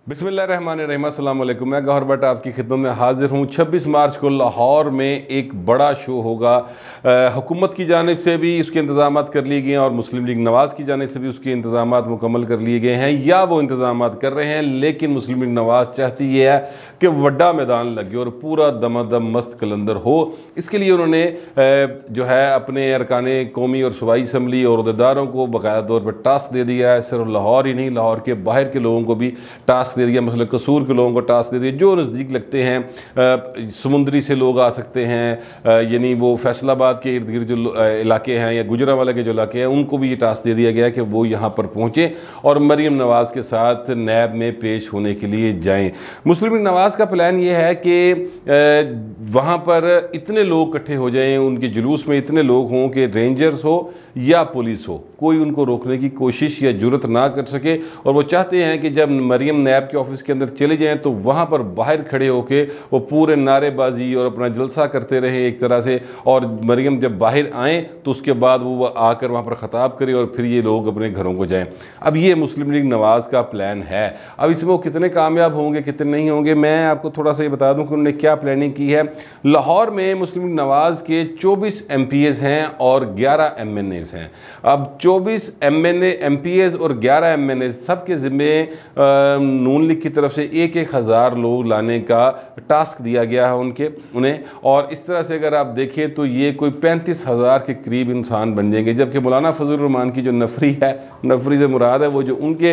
बिस्मिल्लाहिर्रहमानिर्रहीम, अस्सलाम वालेकुम। मैं गौहर भट्ट आपकी खिदमत में हाजिर हूँ। 26 मार्च को लाहौर में एक बड़ा शो होगा। हुकूमत की जानिब से भी उसके इंतज़ाम कर लिए गए हैं और मुस्लिम लीग नवाज़ की जानिब से भी उसके इंतज़ाम मुकम्मल कर लिए गए हैं, या वो इंतज़ाम कर रहे हैं। लेकिन मुस्लिम लीग नवाज़ चाहती ये है कि वड्डा मैदान लगे और पूरा दमादम मस्त कलंदर हो। इसके लिए उन्होंने जो है अपने अरकान कौमी और सूबाई असम्बली और अहदेदारों को बाकायदा तौर पर टास्क दे दिया है। सिर्फ लाहौर ही नहीं, लाहौर के बाहर के लोगों को भी टास्क दे दिया। मतलब कसूर के लोगों को टास्क दे दिया, जो नज़दीक लगते हैं। समुंदरी से लोग आ सकते हैं, यानी वो फैसलाबाद के इर्द गिर्द जो इलाके हैं या गुजरांवाला के जो इलाके हैं, उनको भी ये टास्क दे दिया गया कि वो यहाँ पर पहुँचें और मरीम नवाज़ के साथ नैब में पेश होने के लिए जाएँ। मुस्लिम लीग नवाज़ का प्लान ये है कि वहाँ पर इतने लोग इकट्ठे हो जाएँ, उनके जुलूस में इतने लोग हों कि रेंजर्स हो या पुलिस हो, कोई उनको रोकने की कोशिश या जुर्रत ना कर सके। और वो चाहते हैं कि जब मरीम नैब के ऑफिस के अंदर चले जाएं तो वहाँ पर बाहर खड़े होके वो पूरे नारेबाजी और अपना जलसा करते रहे एक तरह से, और मरीम जब बाहर आएँ तो उसके बाद वो आकर वहाँ पर ख़ताब करे और फिर ये लोग अपने घरों को जाएँ। अब ये मुस्लिम लीग नवाज़ का प्लान है। अब इसमें वो कितने कामयाब होंगे कितने नहीं होंगे, मैं आपको थोड़ा सा ये बता दूँ कि उन्होंने क्या प्लानिंग की है। लाहौर में मुस्लिम लीग नवाज़ के 24 MPs हैं और 11 MNAs हैं। अब 24 MPs और 11 MNAs सबके ज़िम्मे नून लीग की तरफ से 1,000 लोग लाने का टास्क दिया गया है उन्हें। और इस तरह से अगर आप देखें तो ये कोई 35,000 के करीब इंसान बन जाएंगे। जबकि मौलाना फजल रहमान की जो नफरी है, नफरी से मुराद है वो जो उनके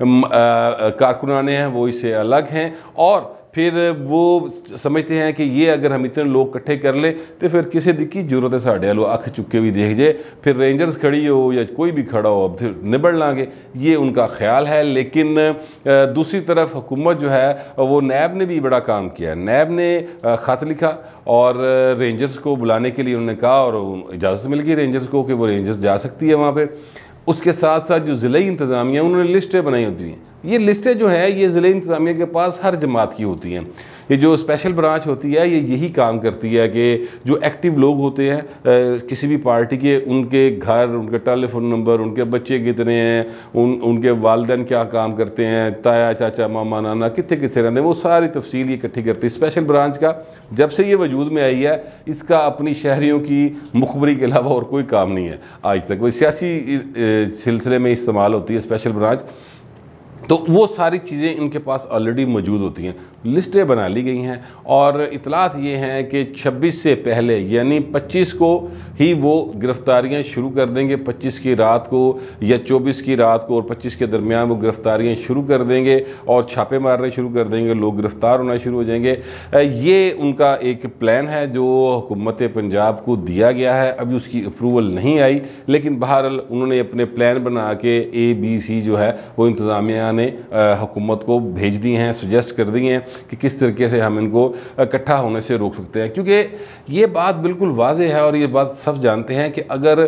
कारकुनाने हैं वो इससे अलग हैं, और फिर वो समझते हैं कि ये अगर हम इतने लोग इकट्ठे कर ले तो फिर किसी की जरूरत है साढ़े लो अख चुके भी देख जाए, फिर रेंजर्स खड़ी हो या कोई भी खड़ा हो फिर निबड़ लांगे, ये उनका ख्याल है। लेकिन दूसरी तरफ हुकूमत जो है वो नैब ने भी बड़ा काम किया। नैब ने ख़त लिखा और रेंजर्स को बुलाने के लिए उन्होंने कहा और इजाज़त मिल गई रेंजर्स को कि वो रेंजर्स जा सकती है वहाँ पर। उसके साथ साथ जो ज़िले इंतज़ामिया उन्होंने लिस्टें बनाई होती हैं। ये लिस्टें जो है ये ज़िले इंतज़ामिया के पास हर जमात की होती हैं। ये जो स्पेशल ब्रांच होती है ये यही काम करती है कि जो एक्टिव लोग होते हैं किसी भी पार्टी के, उनके घर, उनके टेलीफोन नंबर, उनके बच्चे कितने हैं, उनके वालिदैन क्या काम करते हैं, ताया चाचा मामा नाना कितने कितने रहते हैं, वो सारी तफसील ये इकट्ठी करती है। स्पेशल ब्रांच का जब से ये वजूद में आई है इसका अपनी शहरियों की मुखबरी के अलावा और कोई काम नहीं है आज तक। कोई सियासी सिलसिले में इस्तेमाल होती है स्पेशल ब्रांच, तो वो सारी चीज़ें इनके पास ऑलरेडी मौजूद होती हैं। लिस्टें बना ली गई हैं और इतलात ये हैं कि 26 से पहले यानी 25 को ही वो गिरफ़्तारियाँ शुरू कर देंगे। 25 की रात को या 24 की रात को और 25 के दरमियान वो गिरफ़्तारियाँ शुरू कर देंगे और छापे मारने शुरू कर देंगे, लोग गिरफ़्तार होना शुरू हो जाएंगे। ये उनका एक प्लान है जो हुकूमत पंजाब को दिया गया है। अभी उसकी अप्रूवल नहीं आई, लेकिन बहरहाल उन्होंने अपने प्लान बना के ABC जो है वो इंतज़ामिया ने हुकूमत को भेज दिए हैं, सजेस्ट कर दिए हैं कि किस तरीके से हम इनको इकट्ठा होने से रोक सकते हैं। क्योंकि ये बात बिल्कुल वाज़ेह है और ये बात सब जानते हैं कि अगर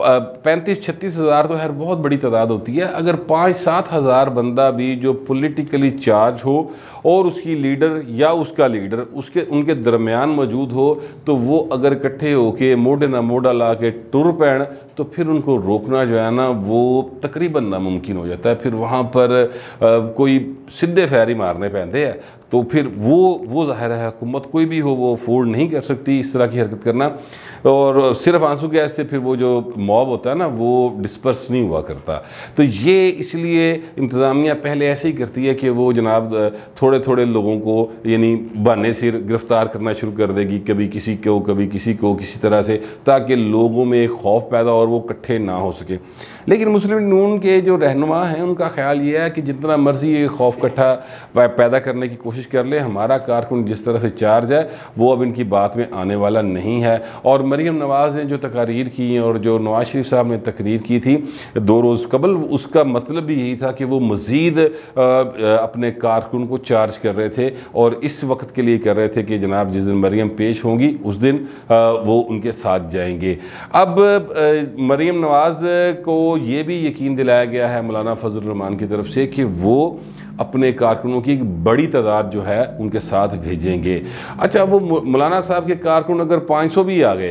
35-36 हज़ार तो खैर बहुत बड़ी तादाद होती है, अगर 5-7 हज़ार बंदा भी जो पॉलिटिकली चार्ज हो और उसकी लीडर या उसका लीडर उनके दरमियान मौजूद हो, तो वो अगर इकट्ठे होके मोढे ना मोढा ला के टुर पैण तो फिर उनको रोकना जो है ना वो तकरीबन नामुमकिन हो जाता है। फिर वहाँ पर कोई सीधे फैर ही मारने पैंदे हैं, तो फिर वो ज़ाहिर है हुकूमत कोई भी हो वो अफोर्ड नहीं कर सकती इस तरह की हरकत करना। और सिर्फ आंसू गैस से फिर वो जो मॉब होता है ना वो डिस्पर्स नहीं हुआ करता। तो ये इसलिए इंतज़ामिया पहले ऐसे ही करती है कि वो जनाब थोड़े थोड़े लोगों को यानी बहाने सिर गिरफ़्तार करना शुरू कर देगी, कभी किसी को कभी किसी को, किसी तरह से, ताकि लोगों में खौफ पैदा और वो इकट्ठे ना हो सके। लेकिन मुस्लिम नून के जो रहनुमा हैं उनका ख्याल ये है कि जितना मर्ज़ी ये खौफ इकट्ठा पैदा करने की कोशिश कर ले, हमारा कारकुन जिस तरह से चार्ज है वो अब इनकी बात में आने वाला नहीं है। और मरीम नवाज़ ने जो तकारीर की हैं और जो नवाज़ शरीफ साहब ने तकरीर की थी 2 रोज़ कबल, उसका मतलब भी यही था कि वो मज़ीद अपने कारकुन को चार्ज कर रहे थे और इस वक्त के लिए कर रहे थे कि जनाब जिस दिन मरीम पेश होंगी उस दिन वो उनके साथ जाएंगे। अब मरीम नवाज़ को ये भी यकीन दिलाया गया है मौलाना फजल रहमान की तरफ से कि वो अपने कारकुनों की एक बड़ी तादाद जो है उनके साथ भेजेंगे। अच्छा, वो मौलाना साहब के कारकुन अगर 500 भी आ गए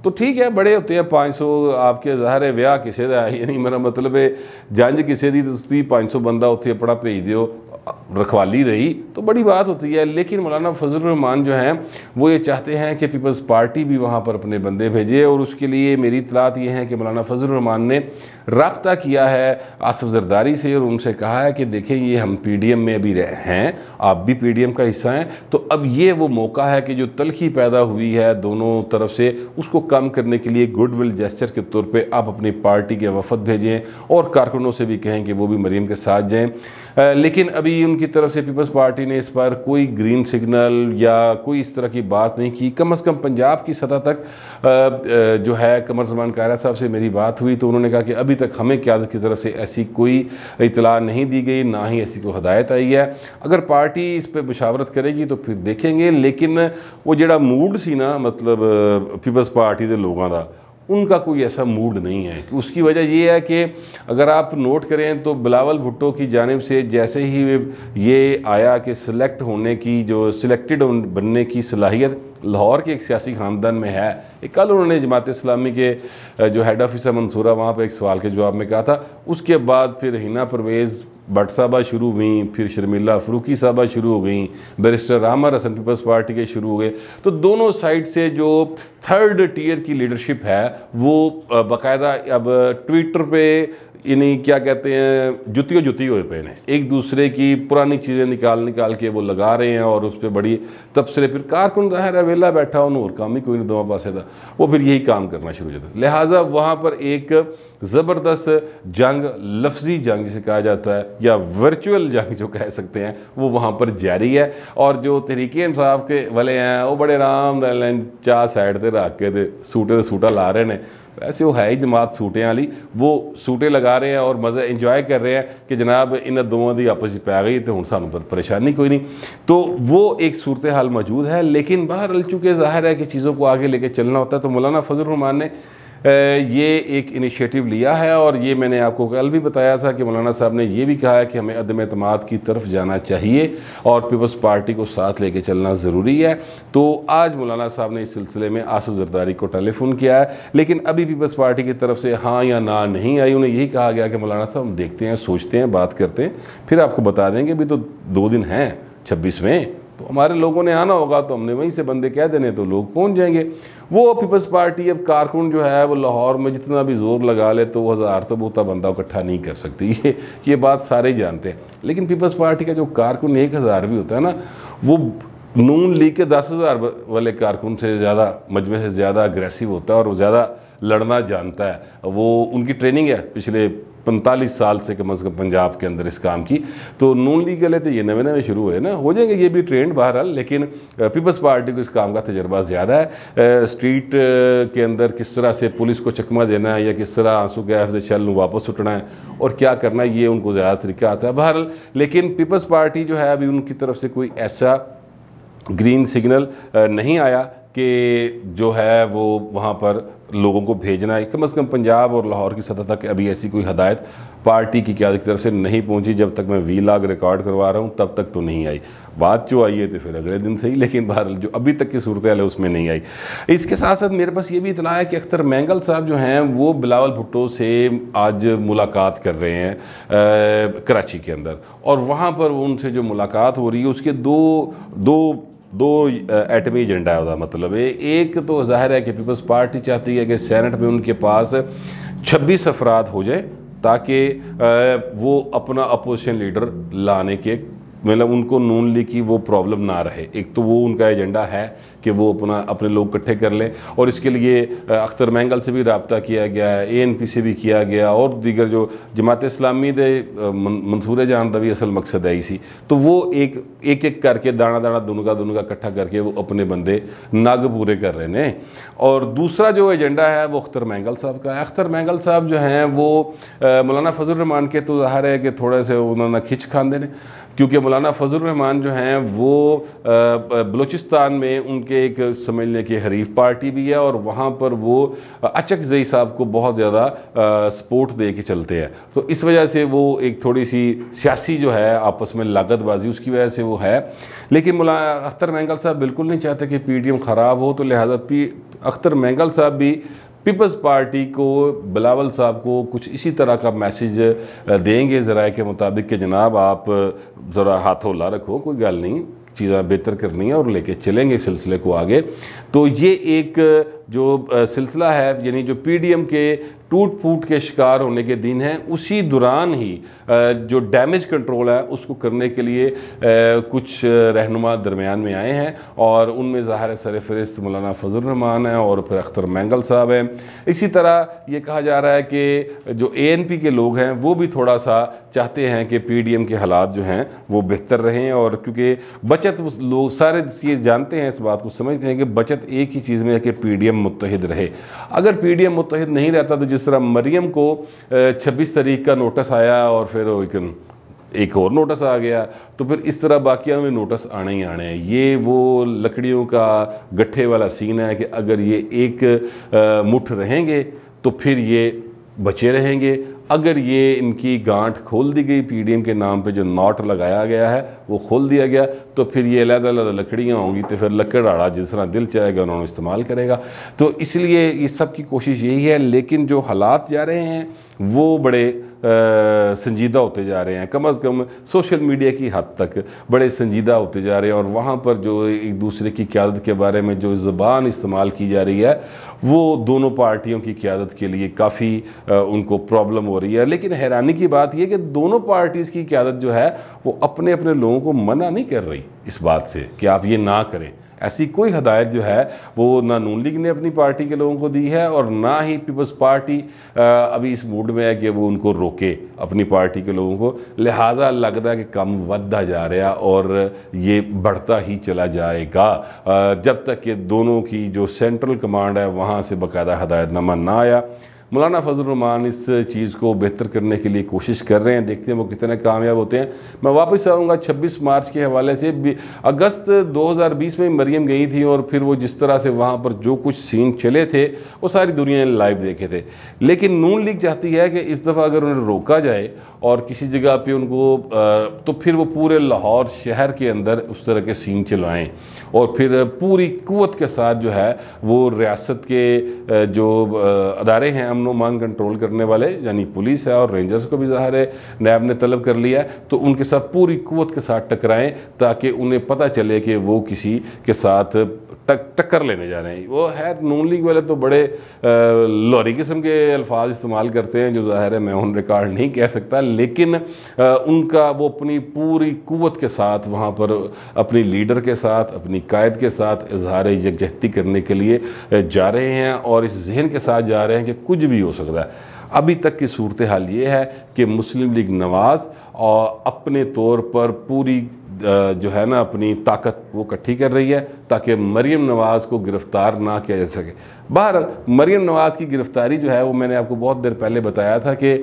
तो ठीक है, बड़े होते हैं 500 आपके ज़ाहिर है ब्याह किसी का यानी मेरा मतलब है जंज किसी की तुम 500 बंदा उत्थे अपना भेज दियो, रखवाली रही तो बड़ी बात होती है। लेकिन मौलाना फजल रहमान जो हैं वो ये चाहते हैं कि पीपल्स पार्टी भी वहाँ पर अपने बंदे भेजे, और उसके लिए मेरी इतलात ये है कि मौलाना फजल रहमान ने रब्ता किया है आसिफ जरदारी से और उनसे कहा है कि देखें ये हम PDM में अभी हैं, आप भी PDM का हिस्सा हैं, तो अब ये वो मौका है कि जो तलखी पैदा हुई है दोनों तरफ से उसको कम करने के लिए गुडविल जेस्चर के तौर पर आप अपनी पार्टी के वफद भेजें और कारकुनों से भी कहें कि वो भी मरीम के साथ जाएँ। लेकिन अभी उनकी तरफ से पीपल्स पार्टी ने इस पर कोई ग्रीन सिग्नल या कोई इस तरह की बात नहीं की। कम अज़ कम पंजाब की सतह तक जो है कमर ज़मान कायरा साहब से मेरी बात हुई तो उन्होंने कहा कि अभी तक हमें क़यादत की तरफ से ऐसी कोई इतला नहीं दी गई, ना ही ऐसी कोई हदायत आई है। अगर पार्टी इस पर मुशावरत करेगी तो फिर देखेंगे, लेकिन वो जड़ा मूड सी ना मतलब पीपल्स पार्टी के लोगों का उनका कोई ऐसा मूड नहीं है। उसकी वजह ये है कि अगर आप नोट करें तो बिलावल भुट्टो की जानिब से जैसे ही ये आया कि सिलेक्ट होने की जो सिलेक्टेड बनने की सलाहियत लाहौर के एक सियासी ख़ानदान में है, एक कल उन्होंने जमात इस्लामी के जो हेड ऑफिसर मंसूरा वहाँ पर एक सवाल के जवाब में कहा था। उसके बाद फिर हिना परवेज़ भट्ट साहबा शुरू हुई, फिर शर्मिला फ़रूकी साहबा शुरू हो गई, बैरिस्टर रामर हसन पीपल्स पार्टी के शुरू हो गए। तो दोनों साइड से जो थर्ड टियर की लीडरशिप है वो बाकायदा अब ट्विटर पे यानी क्या कहते हैं जुती हुए पे हैं, एक दूसरे की पुरानी चीज़ें निकाल के वो लगा रहे हैं और उस पर बड़ी तबसरे। फिर कारकुन ज़ाहिर है वेला बैठा उन्होंने और काम ही कोई नहीं दोवां पासे था, वो फिर यही काम करना शुरू हो जाता। लिहाजा वहाँ पर एक ज़बरदस्त जंग, लफ्जी जंग जिसे कहा जाता है या वर्चुअल जंग जो कह सकते हैं, वो वहाँ पर जारी है। और जो तहरीक इंसाफ के वाले हैं वो बड़े आराम चाह साइड पर रख के सूटे सूटा ला रहे हैं। वैसे वो है ही जमात सूटें वाली, वो सूटे लगा रहे हैं और मज़ा इंजॉय कर रहे हैं कि जनाब इन दोवों की आपस में पै गई तो हूँ सानू पर परेशानी कोई नहीं। तो वो एक सूरत हाल मौजूद है। लेकिन बहरहाल चूँकि ज़ाहिर है कि चीज़ों को आगे लेके चलना होता है, तो मौलाना फजल रहमान ने ये एक इनिशिएटिव लिया है। और ये मैंने आपको कल भी बताया था कि मौलाना साहब ने ये भी कहा है कि हमें अदम एतमाद की तरफ जाना चाहिए और पीपल्स पार्टी को साथ लेके चलना ज़रूरी है। तो आज मौलाना साहब ने इस सिलसिले में आसिफ जरदारी को टेलीफोन किया है, लेकिन अभी पीपल्स पार्टी की तरफ से हाँ या ना नहीं आई। उन्हें यही कहा गया कि मौलाना साहब हम देखते हैं, सोचते हैं, बात करते हैं, फिर आपको बता देंगे। अभी तो 2 दिन हैं 26 में, तो हमारे लोगों ने आना होगा तो हमने वहीं से बंदे कह देने तो लोग पहुंच जाएंगे। वो पीपल्स पार्टी अब कारकुन जो है वो लाहौर में जितना भी जोर लगा ले तो वो 1000 तो बहुता बंदा इकट्ठा नहीं कर सकती, ये बात सारे ही जानते हैं। लेकिन पीपल्स पार्टी का जो कारकुन 1000 भी होता है ना, वो नून लीग के 10,000 वाले कारकुन से ज़्यादा, मजमे से ज़्यादा अग्रेसिव होता है और वो ज़्यादा लड़ना जानता है। वो उनकी ट्रेनिंग है पिछले 45 साल से कम अज़ कम पंजाब के अंदर इस काम की। तो नून लीग वाले तो ये नवे शुरू हुए ना, हो जाएंगे ये भी ट्रेंड बहरहाल। लेकिन पीपल्स पार्टी को इस काम का तजर्बा ज़्यादा है। स्ट्रीट के अंदर किस तरह से पुलिस को चकमा देना है या किस तरह आंसू गैस से शल वापस उठना है और क्या करना है, ये उनको ज़्यादा तरीका आता है बहरहाल। लेकिन पीपल्स पार्टी जो है अभी उनकी तरफ से कोई ऐसा ग्रीन सिग्नल नहीं आया कि जो है वो वहाँ पर लोगों को भेजना है। कम अज़ कम पंजाब और लाहौर की सतह तक अभी ऐसी कोई हदायत पार्टी की क़यादत की तरफ से नहीं पहुंची। जब तक मैं वीलॉग रिकॉर्ड करवा रहा हूं तब तक तो नहीं आई। बात जो आई है तो फिर अगले दिन से ही, लेकिन बहरहाल जो अभी तक की सूरत है उसमें नहीं आई। इसके साथ साथ मेरे पास ये भी इतला है कि अख्तर मैंगल साहब जो हैं वो बिलावल भुट्टो से आज मुलाकात कर रहे हैं कराची के अंदर, और वहाँ पर उनसे जो मुलाकात हो रही है उसके दो एटमी एजेंडा है। मतलब है एक तो जाहिर है कि पीपल्स पार्टी चाहती है कि सेनेट में उनके पास 26 अफराद हो जाए ताकि वो अपना अपोजिशन लीडर लाने के, मतलब उनको नून लीग की वो प्रॉब्लम ना रहे। एक तो वो उनका एजेंडा है कि वो अपने लोग इकट्ठे कर लें, और इसके लिए अख्तर मैंगल से भी रब्ता किया गया है, ANP से भी किया गया, और दीगर जो जमात इस्लामी दे मंसूरे जान का भी असल मकसद है इसी। तो वो एक करके दाना दोनों का इकट्ठा करके वो अपने बंदे नग पूरे कर रहे हैं। और दूसरा जो एजेंडा है वो अख्तर मैंगल साहब का है। अख्तर मैंगल साहब जो हैं वो मौलाना फजल रहमान के तो ज़ाहिर है कि थोड़े से उन्होंने खिंच खांदे ने, क्योंकि मौलाना मौलाना फजल रहमान जो हैं वो बलूचिस्तान में उनके एक समझ लें कि हरीफ पार्टी भी है, और वहाँ पर वो अचकज़ई साहब को बहुत ज़्यादा सपोर्ट दे के चलते हैं। तो इस वजह से वो एक थोड़ी सी सियासी जो है आपस में लागतबाजी उसकी वजह से वो है। लेकिन मौलाना अख्तर मैंगल साहब बिल्कुल नहीं चाहते कि PDM ख़राब हो, तो लिहाजा अख्तर मैंगल साहब भी पीपल्स पार्टी को, बिलावल साहब को कुछ इसी तरह का मैसेज देंगे ज़राए के मुताबिक कि जनाब आप ज़रा हाथ हौला रखो, कोई गल नहीं, चीज़ें बेहतर करनी है और लेके चलेंगे इस सिलसिले को आगे। तो ये एक जो सिलसिला है, यानी जो PDM के टूट फूट के शिकार होने के दिन हैं, उसी दौरान ही जो डैमेज कंट्रोल है उसको करने के लिए कुछ रहनुमा दरमियान में आए हैं, और उनमें ज़ाहिर सरफ़हरिस्त मौलाना फजल रहमान हैं और फिर अख्तर मैंगल साहब हैं। इसी तरह ये कहा जा रहा है कि जो ANP के लोग हैं वो भी थोड़ा सा चाहते हैं कि PDM के हालात जो हैं वो बेहतर रहें, और क्योंकि बचत लोग सारे ये जानते हैं, इस बात को समझते हैं कि बचत एक ही चीज़ में है कि PDM मुत्तहिद रहे। अगर PDM मुत्तहिद नहीं रहता तो जिस तरह मरियम को 26 तारीख का नोटिस आया और फिर एक और नोटिस आ गया, तो फिर इस तरह बाकियों में नोटिस आने ही आने हैं। ये वो लकड़ियों का गट्ठे वाला सीन है कि अगर ये एक मुठ रहेंगे तो फिर ये बचे रहेंगे। अगर ये इनकी गांठ खोल दी गई, PDM के नाम पे जो नॉट लगाया गया है वो खोल दिया गया, तो फिर ये अलग-अलग लकड़ियाँ होंगी, तो फिर लकड़हारा जिस तरह दिल चाहेगा उन्होंने इस्तेमाल करेगा। तो इसलिए ये सब की कोशिश यही है। लेकिन जो हालात जा रहे हैं वो बड़े संजीदा होते जा रहे हैं, कम अज़ कम सोशल मीडिया की हद तक बड़े संजीदा होते जा रहे हैं, और वहाँ पर जो एक दूसरे की क़यादत के बारे में जो ज़बान इस्तेमाल की जा रही है वो दोनों पार्टियों की क़यादत के लिए काफ़ी उनको प्रॉब्लम हो रही है। लेकिन हैरानी की बात यह कि दोनों पार्टीज़ की क़यादत जो है वो अपने अपने लोगों को मना नहीं कर रही इस बात से कि आप ये ना करें। ऐसी कोई हदायत जो है वो ना नून लीग ने अपनी पार्टी के लोगों को दी है, और ना ही पीपल्स पार्टी अभी इस मूड में है कि वो उनको रोके अपनी पार्टी के लोगों को। लिहाजा लगता है कि कम बढ़ता जा रहा और ये बढ़ता ही चला जाएगा जब तक कि दोनों की जो सेंट्रल कमांड है वहाँ से बाकायदा हदायतनामा ना आया। मौलाना फजल रहमान इस चीज़ को बेहतर करने के लिए कोशिश कर रहे हैं, देखते हैं वो कितने कामयाब होते हैं। मैं वापस आऊँगा 26 मार्च के हवाले से। अगस्त 2020 में मरियम गई थी, और फिर वो जिस तरह से वहाँ पर जो कुछ सीन चले थे वो सारी दुनिया ने लाइव देखे थे। लेकिन नून लीग चाहती है कि इस दफ़ा अगर उन्हें रोका जाए और किसी जगह पे उनको तो फिर वो पूरे लाहौर शहर के अंदर उस तरह के सीन चलवाएँ, और फिर पूरी कुव्वत के साथ जो है वो रियासत के जो अदारे हैं अमन मान कंट्रोल करने वाले, यानी पुलिस है और रेंजर्स को भी ज़ाहिर है नैब ने तलब कर लिया है, तो उनके साथ पूरी कुव्वत के साथ टकराएं ताकि उन्हें पता चले कि वो किसी के साथ टक्कर लेने जा रहे हैं। वो है नून लीग वाले तो बड़े लॉरी किस्म के अल्फाज इस्तेमाल करते हैं जो ज़ाहिर है मैं ऑन रिकॉर्ड नहीं कह सकता, लेकिन उनका वो अपनी पूरी कुव्वत के साथ वहाँ पर अपनी लीडर के साथ, अपनी कायद के साथ इजहार यकजहती करने के लिए जा रहे हैं, और इस जहन के साथ जा रहे हैं कि कुछ भी हो सकता है। अभी तक की सूरत हाल ये है कि मुस्लिम लीग नवाज़ और अपने तौर पर पूरी जो है ना अपनी ताकत वो इकट्ठी कर रही है ताकि मरियम नवाज़ को गिरफ़्तार ना किया जा सके। बहरहाल मरियम नवाज़ की गिरफ़्तारी जो है वो मैंने आपको बहुत देर पहले बताया था कि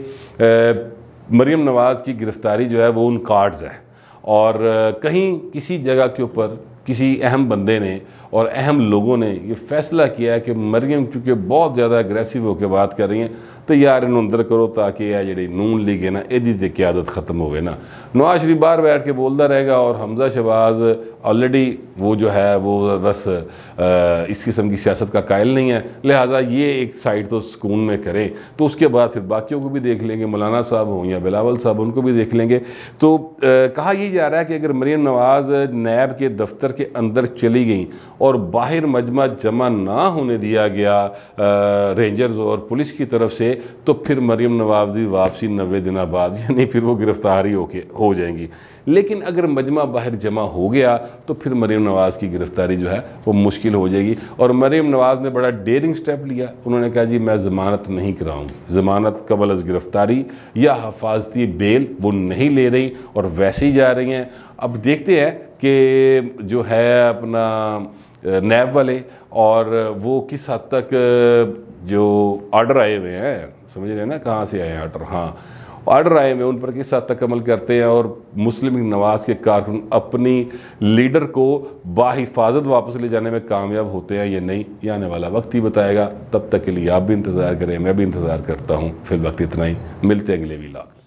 मरियम नवाज़ की गिरफ़्तारी जो है वो उन कार्ड्स है, और कहीं किसी जगह के ऊपर किसी अहम बंदे ने और अहम लोगों ने ये फैसला किया है कि मरियम चूँकि बहुत ज़्यादा अग्रेसिव होकर बात कर रही हैं तो यार इन अंदर करो ताकि यह जी नून लीग है ना यदी क्यादत ख़त्म हो ना। नवाज शरीफ बाहर बैठ के बोलता रहेगा और हमजा शहबाज ऑलरेडी वो जो है वो बस इस किस्म की सियासत का कायल नहीं है, लिहाजा ये एक साइड तो सुकून में करें तो उसके बाद फिर बाकियों को भी देख लेंगे, मौलाना साहब हों या बिलावल साहब उनको भी देख लेंगे। तो कहा यह जा रहा है कि अगर मरियम नवाज़ नैब के दफ्तर के अंदर चली गई और बाहर मजमा जमा ना होने दिया गया रेंजर्स और पुलिस की तरफ से, तो फिर मरियम नवाज़ की वापसी 90 दिन बाद यानी फिर वो गिरफ्तार ही हो जाएंगी। लेकिन अगर मजमा बाहर जमा हो गया तो फिर मरियम नवाज़ की गिरफ़्तारी जो है वो मुश्किल हो जाएगी। और मरियम नवाज़ ने बड़ा डेयरिंग स्टेप लिया, उन्होंने कहा जी मैं ज़मानत नहीं कराऊंगी, ज़मानत कबल अज़ गिरफ़्तारी या हिफाजती बेल वो नहीं ले रही और वैसे ही जा रही हैं। अब देखते हैं कि जो है अपना नैब वाले और वो किस हद तक जो ऑर्डर आए हुए हैं, समझ रहे हैं ना कहाँ से आए हैं ऑर्डर, हाँ ऑर्डर आए हुए उन पर किस हद तक अमल करते हैं और मुस्लिम लीग नवाज के कारकुन अपनी लीडर को बाहिफाजत वापस ले जाने में कामयाब होते हैं या नहीं, ये आने वाला वक्त ही बताएगा। तब तक के लिए आप भी इंतज़ार करें, मैं भी इंतज़ार करता हूँ। फिर वक्त इतना ही, मिलते हैं अगले व्लॉग।